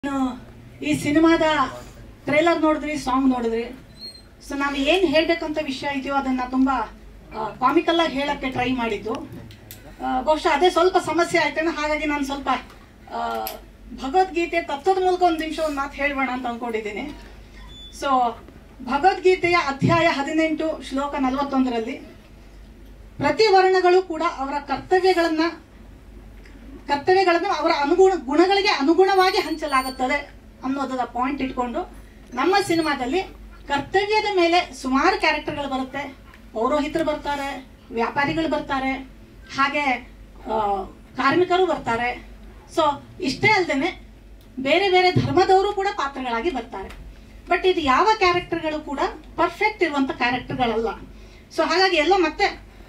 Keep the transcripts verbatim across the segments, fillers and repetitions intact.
ಈ ಸಿನಿಮಾದ ಟ್ರೇಲರ್ ನೋಡಿದ್ರಿ, ಸಾಂಗ್ ನೋಡಿದ್ರಿ. ಸೊ ನಾವು ಏನು ಹೇಳಬೇಕಂತ ವಿಷಯ ಇದೆಯೋ ಅದನ್ನು ತುಂಬ ಕಾಮಿಕಲ್ ಆಗಿ ಹೇಳೋಕ್ಕೆ ಟ್ರೈ ಮಾಡಿದ್ದು. ಬಹುಶಃ ಅದೇ ಸ್ವಲ್ಪ ಸಮಸ್ಯೆ ಆಯ್ತೇನೆ. ಹಾಗಾಗಿ ನಾನು ಸ್ವಲ್ಪ ಭಗವದ್ಗೀತೆ ತತ್ವದ ಮೂಲಕ ಒಂದು ನಿಮಿಷ ಒಂದು ಮಾತು ಹೇಳಬೇಡ ಅಂತ ಅಂದ್ಕೊಂಡಿದ್ದೀನಿ. ಸೊ ಭಗವದ್ಗೀತೆಯ ಅಧ್ಯಾಯ ಹದಿನೆಂಟು ಶ್ಲೋಕ ನಲವತ್ತೊಂದರಲ್ಲಿ ಪ್ರತಿ ವರ್ಣಗಳು ಕೂಡ ಅವರ ಕರ್ತವ್ಯಗಳನ್ನು ಕರ್ತವ್ಯಗಳನ್ನು ಅವರ ಅನುಗುಣ ಗುಣಗಳಿಗೆ ಅನುಗುಣವಾಗಿ ಹಂಚಲಾಗುತ್ತದೆ ಅನ್ನೋದರ ಪಾಯಿಂಟ್ ಇಟ್ಕೊಂಡು ನಮ್ಮ ಸಿನಿಮಾದಲ್ಲಿ ಕರ್ತವ್ಯದ ಮೇಲೆ ಸುಮಾರು ಕ್ಯಾರೆಕ್ಟರ್ಗಳು ಬರುತ್ತೆ. ಪೌರೋಹಿತರು ಬರ್ತಾರೆ, ವ್ಯಾಪಾರಿಗಳು ಬರ್ತಾರೆ, ಹಾಗೆ ಕಾರ್ಮಿಕರು ಬರ್ತಾರೆ. ಸೊ ಇಷ್ಟೇ ಅಲ್ಲದೆ ಬೇರೆ ಬೇರೆ ಧರ್ಮದವರು ಕೂಡ ಪಾತ್ರಗಳಾಗಿ ಬರ್ತಾರೆ. ಬಟ್ ಇದು ಯಾವ ಕ್ಯಾರೆಕ್ಟರ್ಗಳು ಕೂಡ ಪರ್ಫೆಕ್ಟ್ ಇರುವಂಥ ಕ್ಯಾರೆಕ್ಟರ್ಗಳಲ್ಲ. ಸೊ ಹಾಗಾಗಿ ಎಲ್ಲ ಮತ್ತೆ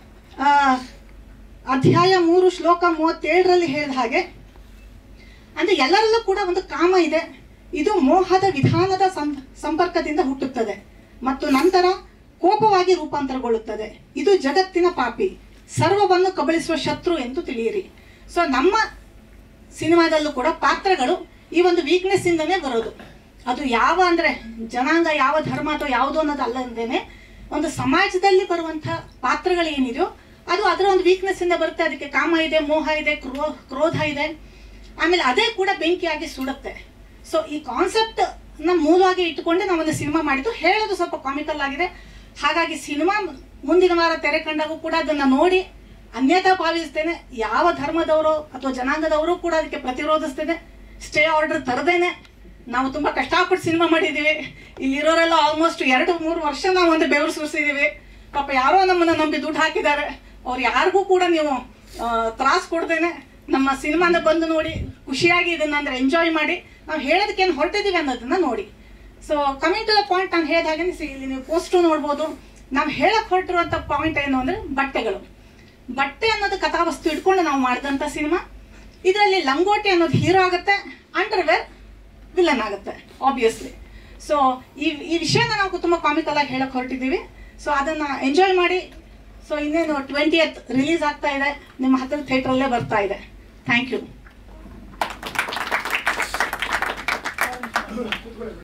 ಅಧ್ಯಾಯ ಮೂರು ಶ್ಲೋಕ ಮೂವತ್ತೇಳರಲ್ಲಿ ಹೇಳಿದ ಹಾಗೆ ಅಂದರೆ ಎಲ್ಲರಲ್ಲೂ ಕೂಡ ಒಂದು ಕಾಮ ಇದೆ. ಇದು ಮೋಹದ ವಿಧಾನದ ಸಂಪರ್ಕದಿಂದ ಹುಟ್ಟುತ್ತದೆ ಮತ್ತು ನಂತರ ಕೋಪವಾಗಿ ರೂಪಾಂತರಗೊಳ್ಳುತ್ತದೆ. ಇದು ಜಗತ್ತಿನ ಪಾಪಿ, ಸರ್ವವನ್ನು ಕಬಳಿಸುವ ಶತ್ರು ಎಂದು ತಿಳಿಯಿರಿ. ಸೊ ನಮ್ಮ ಸಿನಿಮಾದಲ್ಲೂ ಕೂಡ ಪಾತ್ರಗಳು ಈ ಒಂದು ವೀಕ್ನೆಸ್ ಇಂದನೇ ಬರೋದು. ಅದು ಯಾವ ಅಂದರೆ ಜನಾಂಗ, ಯಾವ ಧರ್ಮ ಅಥವಾ ಯಾವುದು ಅನ್ನೋದು ಅಲ್ಲದೇನೆ ಒಂದು ಸಮಾಜದಲ್ಲಿ ಬರುವಂಥ ಪಾತ್ರಗಳು ಏನಿದೆಯೋ ಅದು ಅದರ ಒಂದು ವೀಕ್ನೆಸ್ ಇಂದ ಬರುತ್ತೆ. ಅದಕ್ಕೆ ಕಾಮ ಇದೆ, ಮೋಹ ಇದೆ, ಕ್ರೋ ಕ್ರೋಧ ಇದೆ, ಆಮೇಲೆ ಅದೇ ಕೂಡ ಬೆಂಕಿಯಾಗಿ ಸುಡುತ್ತೆ. ಸೊ ಈ ಕಾನ್ಸೆಪ್ಟ್ ನ ಮೂಲವಾಗಿ ಇಟ್ಟುಕೊಂಡೆ ನಾವೊಂದು ಸಿನಿಮಾ ಮಾಡಿದ್ದು. ಹೇಳೋದು ಸ್ವಲ್ಪ ಕಾಮಿಕಲ್ ಆಗಿದೆ. ಹಾಗಾಗಿ ಸಿನಿಮಾ ಮುಂದಿನ ವಾರ ತೆರೆ ಕಂಡಾಗೂ ಕೂಡ ಅದನ್ನು ನೋಡಿ ಅನ್ಯತಾ ಭಾವಿಸ್ತೇನೆ. ಯಾವ ಧರ್ಮದವರು ಅಥವಾ ಜನಾಂಗದವರು ಕೂಡ ಅದಕ್ಕೆ ಪ್ರತಿರೋಧಿಸ್ತೇನೆ. ಸ್ಟೇ ಆರ್ಡರ್ ತರದೇನೆ ನಾವು ತುಂಬ ಕಷ್ಟಪಟ್ಟು ಸಿನಿಮಾ ಮಾಡಿದ್ದೀವಿ. ಇಲ್ಲಿರೋರೆಲ್ಲ ಆಲ್ಮೋಸ್ಟ್ ಎರಡು ಮೂರು ವರ್ಷ ನಾವು ಒಂದು ಬೆವರು ಸುರಿಸಿದ್ದೀವಿ. ಪಾಪ ಯಾರೋ ನಮ್ಮನ್ನು ನಂಬಿ ದುಡ್ಡು ಹಾಕಿದ್ದಾರೆ. ಅವ್ರು ಯಾರಿಗೂ ಕೂಡ ನೀವು ತ್ರಾಸು ಕೊಡ್ದೇನೆ ನಮ್ಮ ಸಿನಿಮಾನ ಬಂದು ನೋಡಿ ಖುಷಿಯಾಗಿ ಇದನ್ನ ಅಂದರೆ ಎಂಜಾಯ್ ಮಾಡಿ ನಾವು ಹೇಳೋದಕ್ಕೇನು ಹೊರಟಿದ್ದೀವಿ ಅನ್ನೋದನ್ನ ನೋಡಿ. So coming to the point, ನಾನು ಹೇಳಿದ ಹಾಗೆ ಇಲ್ಲಿ ನೀವು ಪೋಸ್ಟು ನೋಡ್ಬೋದು. ನಾವು ಹೇಳಕ್ಕೆ ಹೊರಟಿರುವಂಥ ಪಾಯಿಂಟ್ ಏನು ಅಂದರೆ ಬಟ್ಟೆಗಳು. ಬಟ್ಟೆ ಅನ್ನೋದು ಕಥಾವಸ್ತು ಇಟ್ಕೊಂಡು ನಾವು ಮಾಡಿದಂಥ ಸಿನಿಮಾ. ಇದರಲ್ಲಿ ಲಂಗೋಟಿ ಅನ್ನೋದು ಹೀರೋ ಆಗುತ್ತೆ, ಅಂಡರ್ವೇರ್ ವಿಲನ್ ಆಗುತ್ತೆ ಆಬ್ವಿಯಸ್ಲಿ. ಸೊ ಈ ಈ ವಿಷಯನ ನಾವು ತುಂಬ ಕಾಮಿಕಲ್ ಆಗಿ ಹೇಳಕ್ಕೆ ಹೊರಟಿದ್ದೀವಿ. ಸೊ ಅದನ್ನು ಎಂಜಾಯ್ ಮಾಡಿ. ಸೊ ಇನ್ನೇನು ಟ್ವೆಂಟಿಯತ್ ರಿಲೀಸ್ ಆಗ್ತಾ ಇದೆ, ನಿಮ್ಮ ಹತ್ತಿರ ಥಿಯೇಟ್ರಲ್ಲೇ ಬರ್ತಾ ಇದೆ. Thank you.